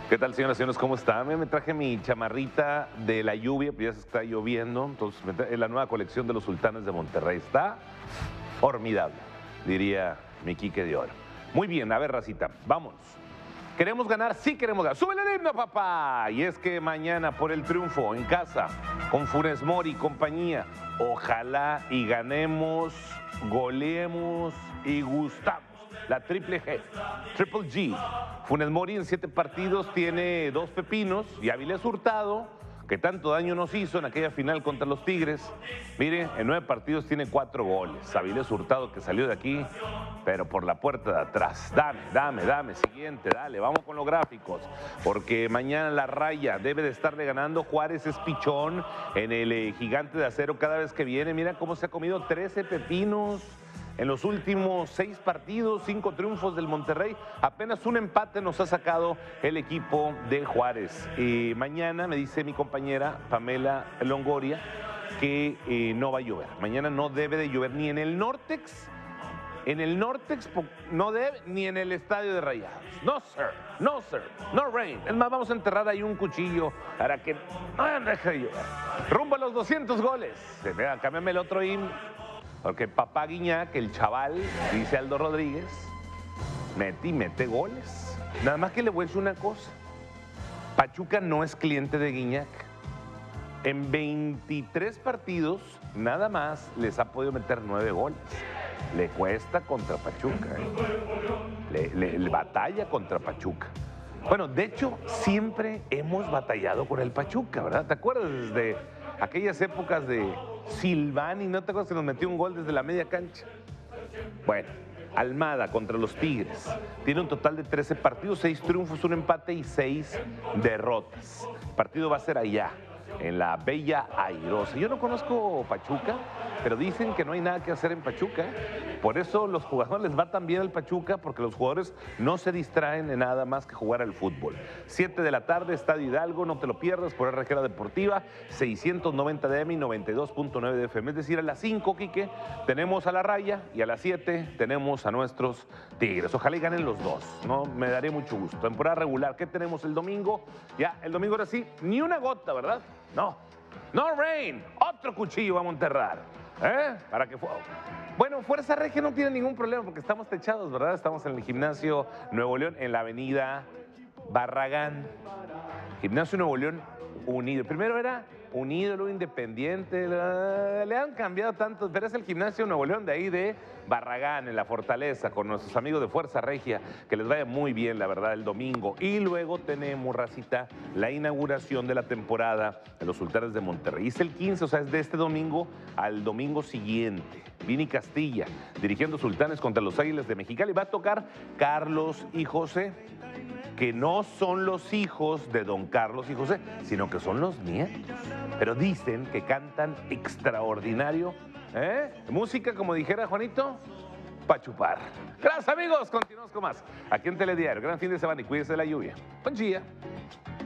¿Qué tal, señoras y señores? ¿Cómo están? Me traje mi chamarrita de la lluvia, pues ya se está lloviendo. Entonces, es la nueva colección de los Sultanes de Monterrey. Está formidable, diría mi Quique de Oro. Muy bien, a ver, racita, vámonos. ¿Queremos ganar? Sí queremos ganar. ¡Súbele el himno, papá! Y es que mañana, por el triunfo en casa, con Funes Mori y compañía, ojalá y ganemos, goleemos y gustamos. La triple G, Triple G. Funes Mori en 7 partidos tiene 2 pepinos y Avilés Hurtado, que tanto daño nos hizo en aquella final contra los Tigres. Mire, en 9 partidos tiene 4 goles. Avilés Hurtado que salió de aquí, pero por la puerta de atrás. Dame, siguiente, dale, vamos con los gráficos. Porque mañana la Raya debe de estarle ganando. Juárez es pichón en el Gigante de Acero cada vez que viene. Mira cómo se ha comido 13 pepinos. En los últimos 6 partidos, 5 triunfos del Monterrey, apenas un empate nos ha sacado el equipo de Juárez. Mañana me dice mi compañera Pamela Longoria que no va a llover. Mañana no debe de llover ni en el Nortex. En el Nortex no debe, ni en el Estadio de Rayados. No, sir, no rain. Es más, vamos a enterrar ahí un cuchillo para que no deje de llover. Rumbo a los 200 goles. Cámbiame el otro himno. Porque papá Guiñac, el chaval, dice Aldo Rodríguez, mete goles. Nada más que le voy a decir una cosa. Pachuca no es cliente de Guiñac. En 23 partidos, nada más les ha podido meter 9 goles. Le cuesta contra Pachuca. Le batalla contra Pachuca. Bueno, de hecho, siempre hemos batallado con el Pachuca, ¿verdad? ¿Te acuerdas desde aquellas épocas de Silvani? ¿No te acuerdas que nos metió un gol desde la media cancha? Bueno, Almada contra los Tigres. Tiene un total de 13 partidos, 6 triunfos, 1 empate y 6 derrotas. El partido va a ser allá, en la Bella Airosa. Yo no conozco Pachuca, pero dicen que no hay nada que hacer en Pachuca. Por eso los jugadores les va tan bien al Pachuca, porque los jugadores no se distraen en nada más que jugar al fútbol. 7 de la tarde, Estadio Hidalgo, no te lo pierdas, por RG Deportiva, 690 de AM y 92.9 de FM. Es decir, a las 5, Quique, tenemos a la Raya y a las 7 tenemos a nuestros Tigres. Ojalá y ganen los dos, ¿no? Me daré mucho gusto. Temporada regular, ¿qué tenemos el domingo? Ya, el domingo ahora sí, ni una gota, ¿verdad? No rain, otro cuchillo vamos a enterrar. Para que bueno, Fuerza Regia no tiene ningún problema porque estamos techados, ¿verdad? Estamos en el Gimnasio Nuevo León, en la avenida Barragán. Gimnasio Nuevo León Unido. Primero era Unido, luego Independiente. Le han cambiado tanto, pero es el Gimnasio Nuevo León de ahí de Barragán, en la Fortaleza, con nuestros amigos de Fuerza Regia. Que les vaya muy bien, la verdad, el domingo. Y luego tenemos, racita, la inauguración de la temporada de los Sultanes de Monterrey. Es el 15, o sea, es de este domingo al domingo siguiente. Vini Castilla, dirigiendo Sultanes contra los Águilas de Mexicali. Va a tocar Carlos y José, que no son los hijos de don Carlos y José, sino que son los nietos. Pero dicen que cantan extraordinario. Música, como dijera Juanito, pa' chupar. Gracias, amigos. Continuamos con más aquí en Telediario. Gran fin de semana y cuídense de la lluvia. Buen día.